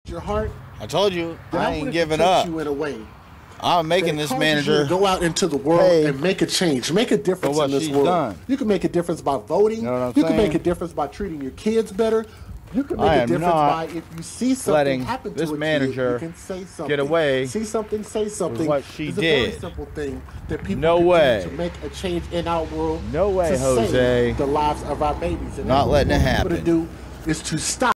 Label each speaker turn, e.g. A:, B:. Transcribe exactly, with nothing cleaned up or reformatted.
A: your heart.
B: I told you,
A: then
B: I
A: I
B: ain't
A: wanted
B: giving
A: to touch
B: up.
A: you in a way
B: I'm making
A: that
B: this
A: causes you
B: manager
A: to go out into the world
B: pay
A: and make a change, make a difference
B: what
A: in this
B: she's
A: world.
B: done.
A: You can make a difference by voting.
B: You know what I'm
A: you can make
B: saying?
A: a difference by treating your kids better. You can make
B: I
A: a
B: am
A: difference
B: not
A: by if you see something
B: letting
A: happen
B: this
A: to a
B: manager
A: kid, you can say something.
B: get away
A: See something, say something.
B: with what she
A: it's a very
B: did.
A: simple thing that people
B: No
A: can
B: way.
A: do to make a change in our world.
B: No way,
A: to
B: Jose.
A: save the lives of our babies. And
B: Not
A: that's what
B: letting
A: we
B: it
A: want people
B: happen.
A: to do is to stop.